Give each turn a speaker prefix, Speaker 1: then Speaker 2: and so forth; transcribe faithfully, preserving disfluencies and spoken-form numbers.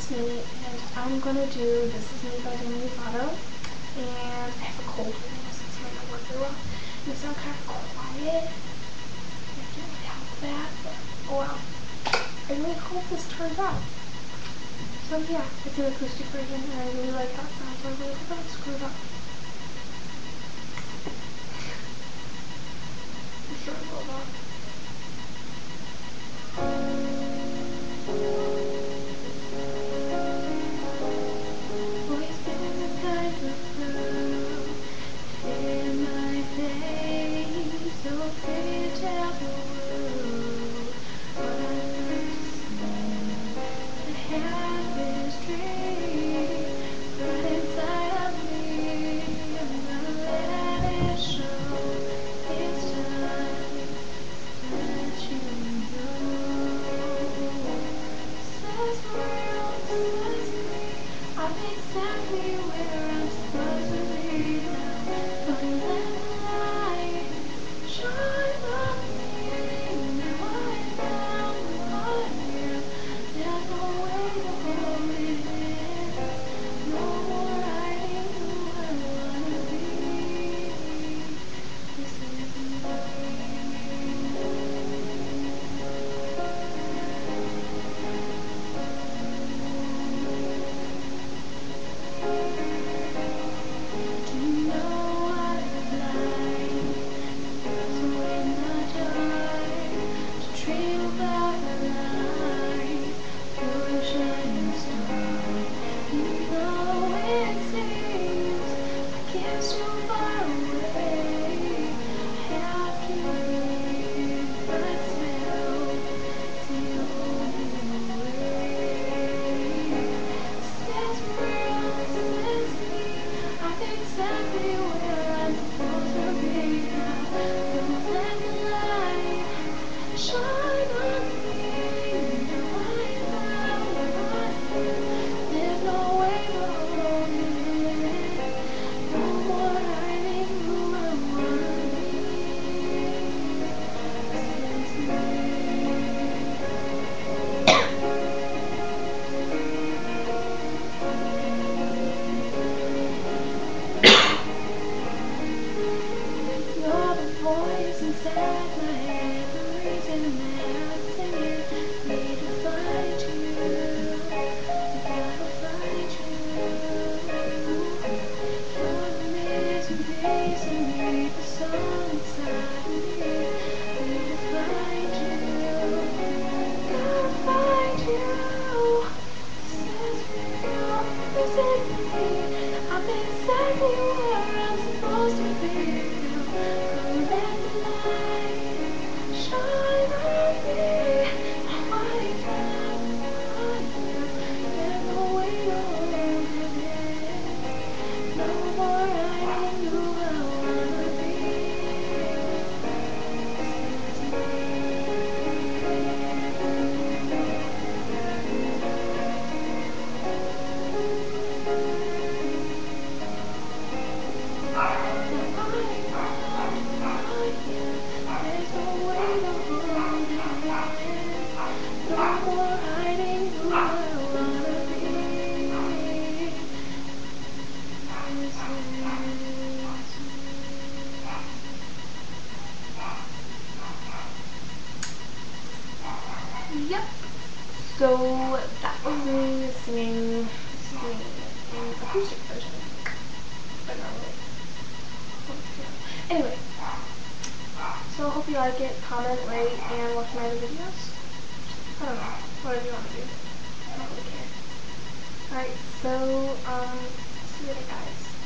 Speaker 1: Is Me, and I'm gonna do This Is Me by Demi Lovato. And I have a cold right now, so it's might not work very well. And it sounds kind of quiet. I can't really help that, but oh well. I really hope this turns out. So yeah, it's an acoustic version, and I really like how it sounds, so I really hope I don't screw it up. I'm sure I will though. Exactly where I'm supposed to be now. Don't let the light shine on me. Now I found who I am. There's no way to hold it in. No more hiding who I wanna be. This is me. Exactly where I'm supposed to be now. Don't let the light shine on me. Now I found who I am. There's no way to hold it in. No more hiding who I wanna be. This is me. You're the voice inside my head, the reason that I'm singing. Need to find you, gotta find you. You're the missing piece of me, the song inside me. Need to find you, gotta find you. This is real, this is me. I'm exactly where I'm supposed to be. Let the light shine on me. I found who I am. There's no way to hold it in. No more hiding who I wanna be. This is Yep. So that was me singing This Is Me in acoustic version. But not really. Anyway. So I hope you like it, comment, rate, and watch my other videos. I don't know. Whatever you want to do. I don't really care. Alright, so um see you later guys.